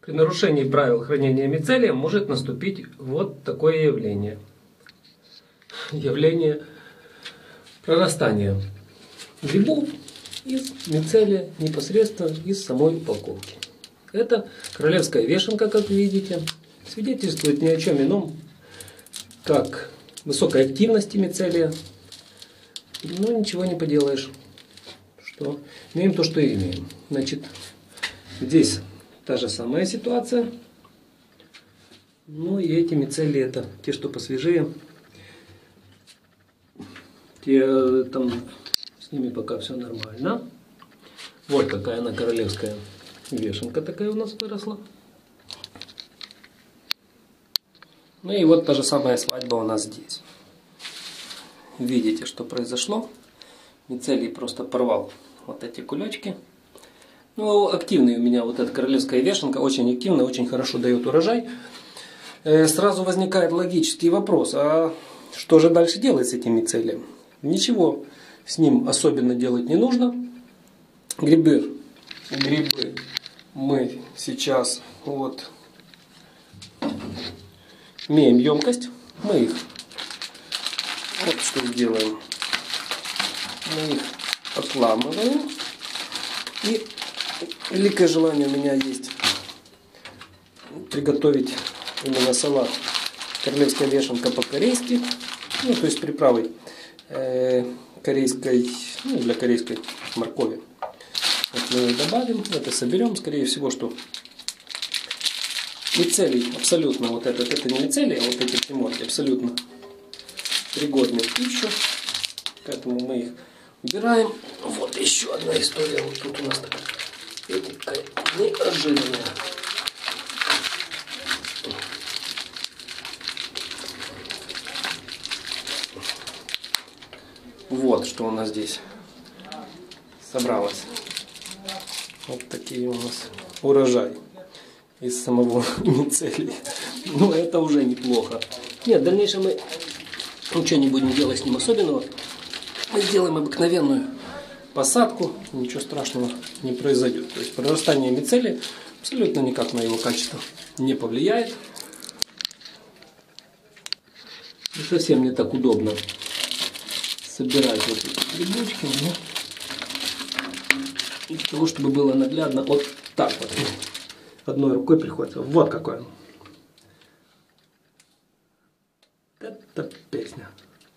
При нарушении правил хранения мицелия может наступить вот такое явление. Явление прорастания грибов из мицелия непосредственно из самой упаковки. Это королевская вешенка, как видите, свидетельствует ни о чем ином, как высокой активности мицелия. Ну, ничего не поделаешь. Что? Имеем то, что имеем. Значит, здесь та же самая ситуация. Ну и эти мицелии, это те, что посвежее. Те, там с ними пока все нормально. Вот какая она королевская вешенка такая у нас выросла. Ну и вот та же самая свадьба у нас здесь. Видите, что произошло? Мицелий просто порвал вот эти кулечки. Ну, активный у меня вот эта королевская вешенка, очень активная, очень хорошо дает урожай. Сразу возникает логический вопрос, а что же дальше делать с этим мицелием? Ничего с ним особенно делать не нужно. Грибы мы сейчас вот имеем емкость, мы их вот что сделаем. Мы их отламываем. И великое желание у меня есть приготовить именно салат королевская вешенка по-корейски. Ну, то есть приправой корейской, ну, для корейской моркови. Вот мы ее добавим, это соберем, скорее всего, что мицелий абсолютно, вот это не мицелий, а вот эти приморки абсолютно пригодны в пищу. Поэтому мы их убираем. Вот еще одна история. Вот тут у нас такая неожиданная. Вот что у нас здесь собралось. Вот такие у нас урожай из самого мицелия. Ну, это уже неплохо. Нет, в дальнейшем мы ничего не будем делать с ним особенного. Мы сделаем обыкновенную посадку, ничего страшного не произойдет. То есть прорастание мицелия абсолютно никак на его качество не повлияет. И совсем не так удобно собирать вот эти грибочки. Но для того, чтобы было наглядно, вот так вот. Одной рукой приходится. Вот какой он. Это песня.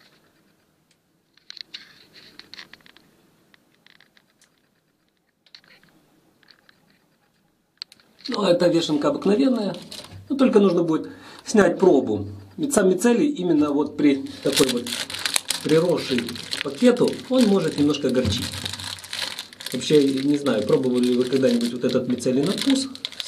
Ну, это вешенка обыкновенная. Но только нужно будет снять пробу. Ведь сам мицелий именно вот при такой вот приросшей к пакету, он может немножко горчить. Вообще, не знаю, пробовали ли вы когда-нибудь вот этот мицелий на вкус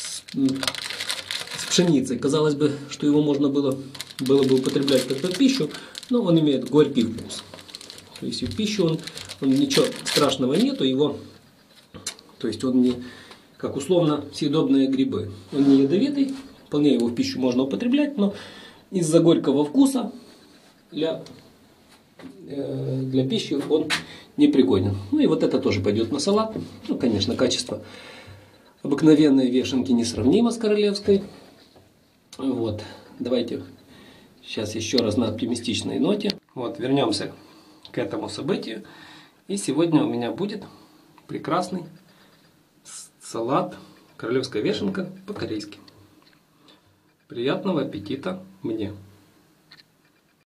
с пшеницей. Казалось бы, что его можно было бы употреблять как в пищу, но он имеет горький вкус. То есть в пищу он ничего страшного нету, его, то есть он не, как условно, съедобные грибы. Он не ядовитый, вполне его в пищу можно употреблять, но из-за горького вкуса для пищи он непригоден. Ну и вот это тоже пойдет на салат. Ну, конечно, качество обыкновенной вешенки несравнимо с королевской. Вот, давайте сейчас еще раз на оптимистичной ноте. Вот, вернемся к этому событию. И сегодня у меня будет прекрасный салат королевская вешенка по-корейски. Приятного аппетита мне!